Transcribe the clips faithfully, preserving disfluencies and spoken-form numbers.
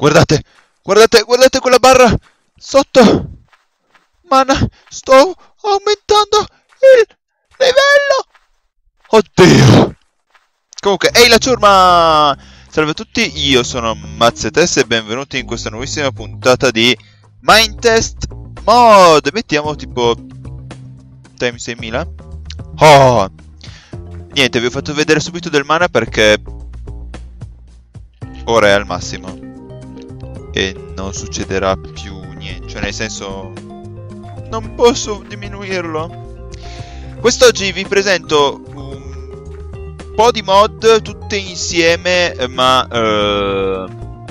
Guardate, guardate, guardate quella barra sotto. Mana, sto aumentando il livello. Oddio. Comunque, ehi la ciurma! Salve a tutti, io sono Mazzetess e benvenuti in questa nuovissima puntata di Minetest Mod. Mettiamo tipo Time seimila. Oh! Niente, vi ho fatto vedere subito del mana perché ora è al massimo e non succederà più niente, cioè nel senso non posso diminuirlo. Quest'oggi vi presento un po' di mod tutte insieme, ma uh,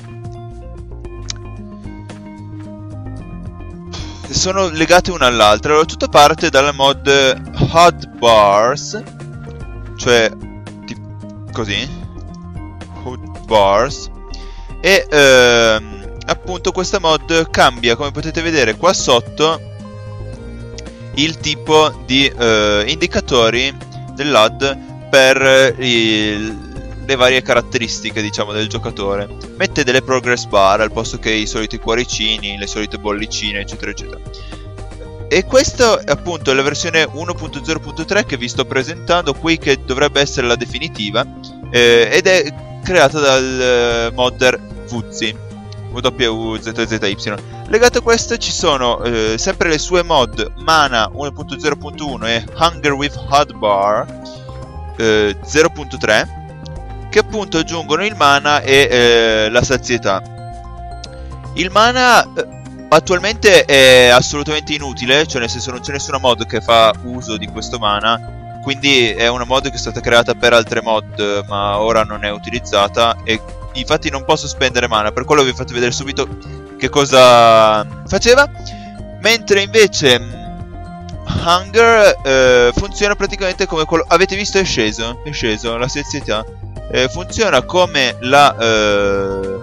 sono legate una all'altra. Allora, tutto parte dalla mod Hotbars, cioè tipo così, Hotbars, e uh, appunto questa mod cambia, come potete vedere qua sotto, il tipo di uh, indicatori dell'H U D per il, le varie caratteristiche, diciamo, del giocatore. Mette delle progress bar al posto che i soliti cuoricini, le solite bollicine, eccetera eccetera. E questa appunto è la versione uno punto zero punto tre che vi sto presentando qui, che dovrebbe essere la definitiva, eh, ed è creata dal eh, modder Wuzzy, W U Z Z Y. Legato a questo ci sono eh, sempre le sue mod Mana uno punto zero punto uno e Hunger with Hotbar eh, zero punto tre, che appunto aggiungono il mana e eh, la sazietà. Il mana eh, attualmente è assolutamente inutile, cioè nel senso non c'è nessuna mod che fa uso di questo mana, quindi è una mod che è stata creata per altre mod ma ora non è utilizzata, e infatti non posso spendere mana, per quello vi ho fatto vedere subito che cosa faceva. Mentre invece Hunger eh, funziona praticamente come quello, avete visto, è sceso, è sceso la sazietà, eh, funziona come la eh,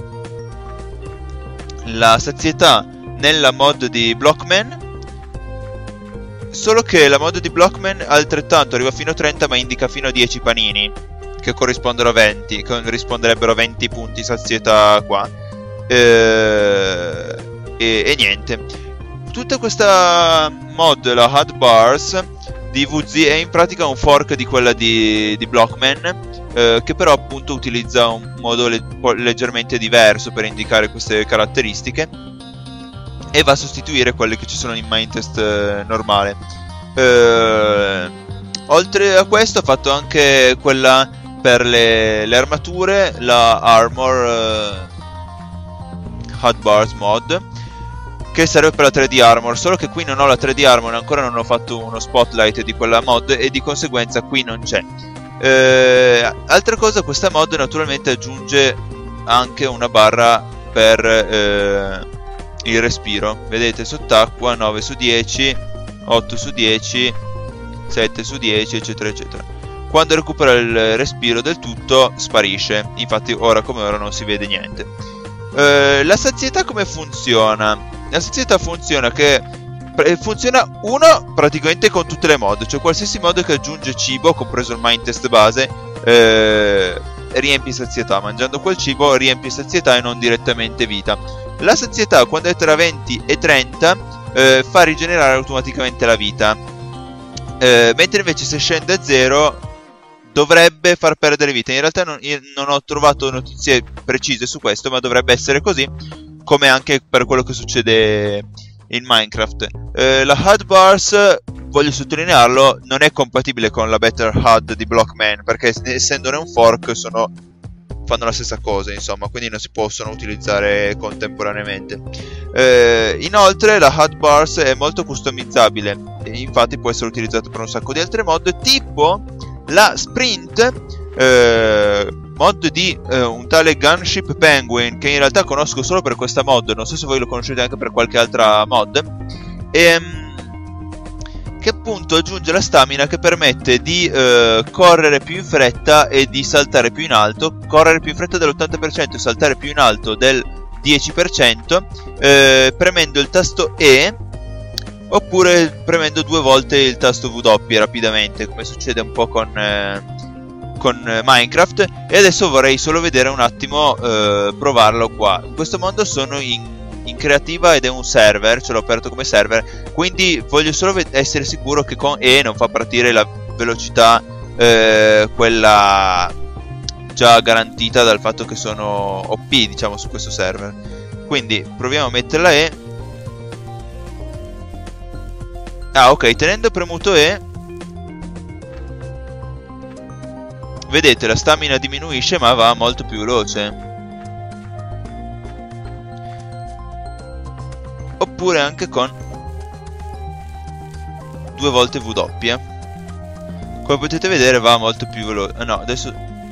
la sazietà nella mod di Blockman, solo che la mod di Blockman altrettanto arriva fino a trenta ma indica fino a dieci panini, che corrispondono a venti, che corrisponderebbero a venti punti sazietà qua, eh, e, e niente. Tutta questa mod, la Hotbars di Wuzzy, è in pratica un fork di quella di, di Blockman, eh, che però appunto utilizza un modo le leggermente diverso per indicare queste caratteristiche e va a sostituire quelle che ci sono in Minetest eh, normale. Eh, oltre a questo ha fatto anche quella per le, le armature, la Armor eh, Hotbars mod, che serve per la tre D Armor, solo che qui non ho la tre D Armor, ancora non ho fatto uno spotlight di quella mod e di conseguenza qui non c'è. Eh, altra cosa, questa mod naturalmente aggiunge anche una barra per eh, il respiro. Vedete, sott'acqua nove su dieci, otto su dieci, sette su dieci, eccetera eccetera. Quando recupera il respiro del tutto sparisce, infatti ora come ora non si vede niente. Eh, la sazietà come funziona? La sazietà funziona che funziona uno praticamente con tutte le mod, cioè qualsiasi mod che aggiunge cibo, compreso il Minetest base, eh, riempie sazietà. Mangiando quel cibo riempie sazietà e non direttamente vita. La sazietà, quando è tra venti e trenta, eh, fa rigenerare automaticamente la vita, eh, mentre invece se scende a zero dovrebbe far perdere vita. In realtà non, non ho trovato notizie precise su questo, ma dovrebbe essere così, come anche per quello che succede in Minecraft. Eh, la Hotbars, voglio sottolinearlo, non è compatibile con la Better H U D di Blockman, perché essendone un fork sono, fanno la stessa cosa, insomma, quindi non si possono utilizzare contemporaneamente. Eh, inoltre la Hotbars è molto customizzabile, e infatti può essere utilizzato per un sacco di altre mod, tipo la Sprint, eh, mod di eh, un tale Gunship Penguin, che in realtà conosco solo per questa mod, non so se voi lo conoscete anche per qualche altra mod, e, che appunto aggiunge la stamina che permette di eh, correre più in fretta e di saltare più in alto, correre più in fretta dell'ottanta per cento e saltare più in alto del dieci per cento, eh, premendo il tasto E oppure premendo due volte il tasto W rapidamente, come succede un po' con, eh, con Minecraft, e adesso vorrei solo vedere un attimo eh, provarlo qua. In questo mondo sono in, in creativa ed è un server, ce l'ho aperto come server, quindi voglio solo essere sicuro che con E non fa partire la velocità eh, quella già garantita dal fatto che sono O P, diciamo, su questo server. Quindi proviamo a metterla E. Ah, ok, tenendo premuto E, vedete, la stamina diminuisce ma va molto più veloce. Oppure anche con due volte W. Come potete vedere va molto più veloce. Ah, no, adesso...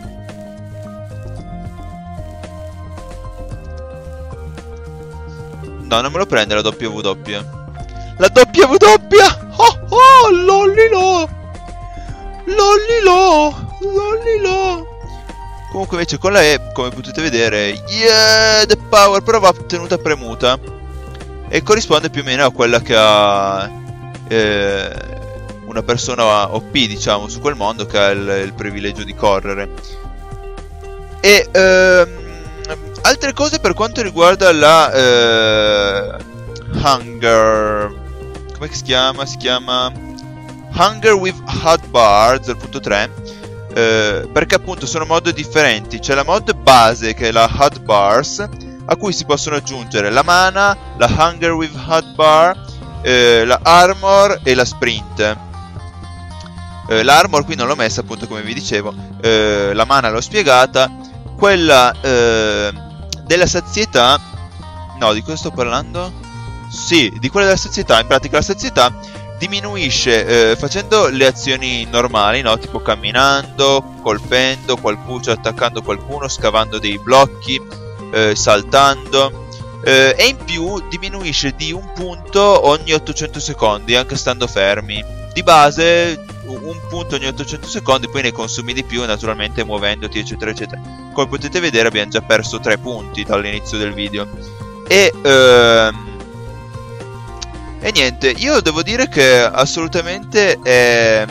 No, non me lo prende la W. La W! Oh oh, lollilo! Lollilo! Lollilo! Comunque invece con la E, come potete vedere, yeah, the power, però va tenuta premuta. E corrisponde più o meno a quella che ha eh, una persona O P, diciamo, su quel mondo, che ha il, il privilegio di correre. E ehm, altre cose per quanto riguarda la eh, Hunger. Come si chiama? Si chiama Hunger with Hotbar zero punto tre. Eh, perché appunto sono mod differenti. C'è la mod base, che è la Hotbars, a cui si possono aggiungere la mana, la Hunger with Hotbar, eh, la Armor e la Sprint. eh, L'armor qui non l'ho messa, appunto, come vi dicevo. eh, La mana l'ho spiegata. Quella eh, della sazietà, no, di cosa sto parlando? Sì, di quella della sazietà. In pratica la sazietà diminuisce eh, facendo le azioni normali, no? Tipo camminando, colpendo qualcuno, cioè attaccando qualcuno, scavando dei blocchi, eh, saltando, eh, e in più diminuisce di un punto ogni ottocento secondi, anche stando fermi. Di base un punto ogni ottocento secondi, poi ne consumi di più naturalmente muovendoti, eccetera eccetera. Come potete vedere abbiamo già perso tre punti dall'inizio del video. E ehm, E niente, io devo dire che assolutamente è,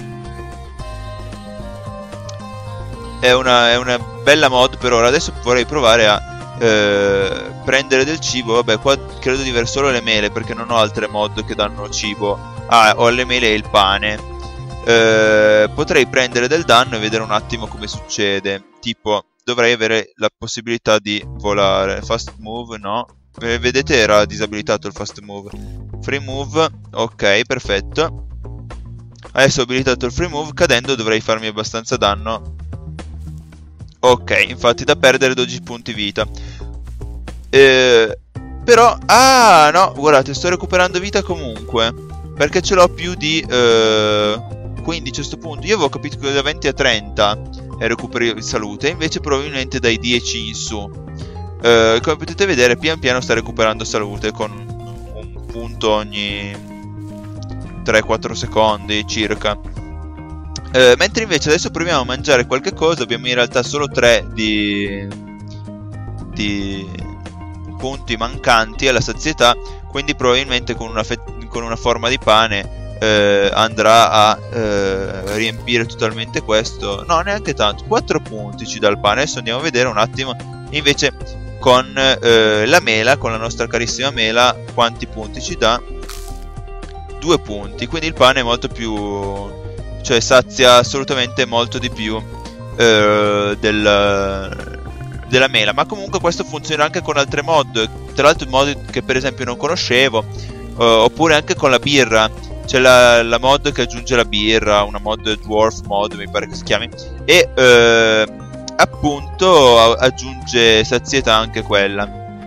è, una, è una bella mod per ora. Adesso vorrei provare a eh, prendere del cibo. Vabbè, qua credo di avere solo le mele, perché non ho altre mod che danno cibo. Ah, ho le mele e il pane. eh, Potrei prendere del danno e vedere un attimo come succede. Tipo, dovrei avere la possibilità di volare. Fast move, no. Eh, vedete, era disabilitato il fast move. Free move, ok, perfetto. Adesso ho abilitato il free move. Cadendo dovrei farmi abbastanza danno. Ok, infatti da perdere dodici punti vita. eh, Però, ah no, guardate, sto recuperando vita comunque, perché ce l'ho più di eh, quindici a sto punto. Io avevo capito che da venti a trenta è recupero di salute, invece probabilmente dai dieci in su. Uh, come potete vedere, pian piano sta recuperando salute con un punto ogni tre quattro secondi circa. uh, Mentre invece adesso proviamo a mangiare qualche cosa. Abbiamo in realtà solo tre di, di punti mancanti alla sazietà, quindi probabilmente con una, con una forma di pane uh, andrà a uh, riempire totalmente questo. No, neanche tanto, quattro punti ci dà il pane. Adesso andiamo a vedere un attimo invece con eh, la mela, con la nostra carissima mela, quanti punti ci dà. Due punti, quindi il pane è molto più, cioè sazia assolutamente molto di più eh, del, della mela. Ma comunque questo funziona anche con altre mod, tra l'altro mod che per esempio non conoscevo, eh, oppure anche con la birra. C'è la, la mod che aggiunge la birra, una mod dwarf mod mi pare che si chiami, e eh, appunto aggiunge sazietà anche quella.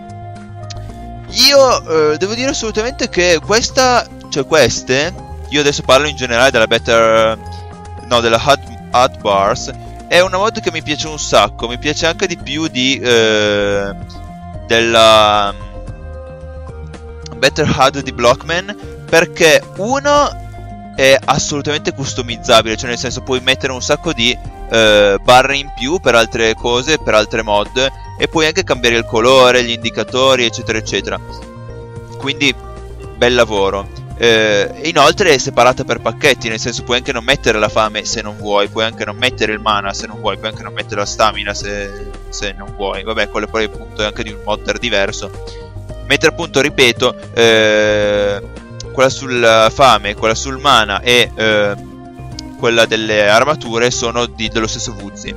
Io eh, devo dire assolutamente che questa, cioè queste, io adesso parlo in generale della Better, no, della Hot, Hotbars, è una mod che mi piace un sacco. Mi piace anche di più di eh, della Better H U D di Blockman, perché uno è assolutamente customizzabile, cioè nel senso puoi mettere un sacco di eh, barre in più per altre cose, per altre mod, e puoi anche cambiare il colore, gli indicatori, eccetera eccetera. Quindi bel lavoro. Eh, e inoltre è separata per pacchetti, nel senso puoi anche non mettere la fame se non vuoi, puoi anche non mettere il mana se non vuoi, puoi anche non mettere la stamina se, se non vuoi. Vabbè, quello poi appunto è anche di un modder diverso. Mentre appunto, ripeto, eh, quella sulla fame, quella sul mana e eh, quella delle armature sono di, dello stesso Vuzzi.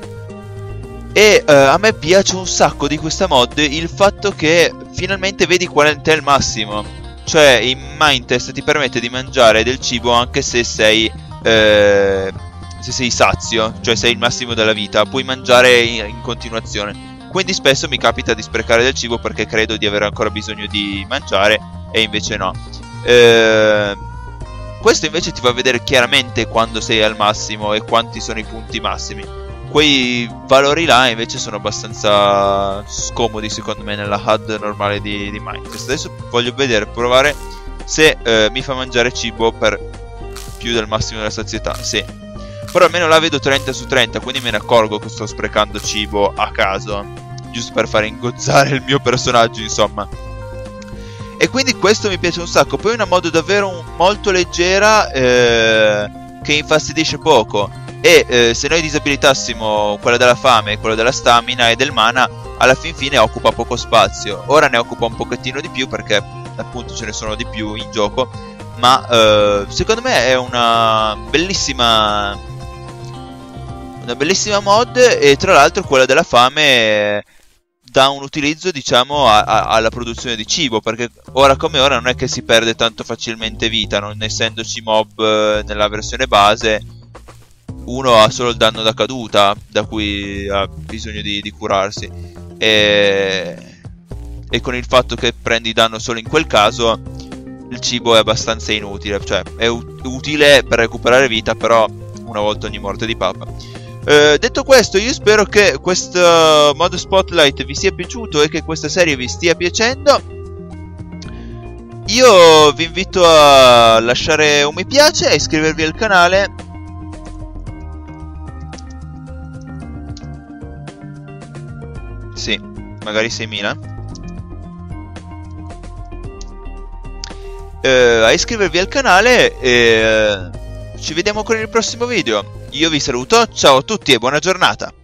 E eh, a me piace un sacco di questa mod il fatto che finalmente vedi qual è il massimo. Cioè in Mindtest ti permette di mangiare del cibo anche se sei eh, se sei sazio, cioè sei il massimo della vita, puoi mangiare in, in continuazione. Quindi spesso mi capita di sprecare del cibo perché credo di avere ancora bisogno di mangiare e invece no. Eh, questo invece ti fa vedere chiaramente quando sei al massimo e quanti sono i punti massimi. Quei valori là invece sono abbastanza scomodi secondo me nella H U D normale di, di Mindtest. Adesso voglio vedere, provare se eh, mi fa mangiare cibo per più del massimo della sazietà. Sì, però almeno la vedo trenta su trenta, quindi me ne accorgo che sto sprecando cibo a caso, giusto per fare ingozzare il mio personaggio, insomma. E quindi questo mi piace un sacco. Poi è una mod davvero un, molto leggera, eh, che infastidisce poco. E eh, se noi disabilitassimo quella della fame, quella della stamina e del mana, alla fin fine occupa poco spazio. Ora ne occupa un pochettino di più perché appunto ce ne sono di più in gioco, ma eh, secondo me è una bellissima una bellissima mod. E tra l'altro quella della fame dà un utilizzo, diciamo, a, a, alla produzione di cibo, perché ora come ora non è che si perde tanto facilmente vita, non essendoci mob eh, nella versione base. Uno ha solo il danno da caduta, da cui ha bisogno di, di curarsi, e, e con il fatto che prendi danno solo in quel caso, il cibo è abbastanza inutile. Cioè è utile per recuperare vita, però una volta ogni morte di papa. Eh, detto questo, io spero che questo mod Spotlight vi sia piaciuto e che questa serie vi stia piacendo. Io vi invito a lasciare un mi piace, a iscrivervi al canale. Sì, magari seimila. Eh, a iscrivervi al canale e eh, ci vediamo con il prossimo video. Io vi saluto, ciao a tutti e buona giornata.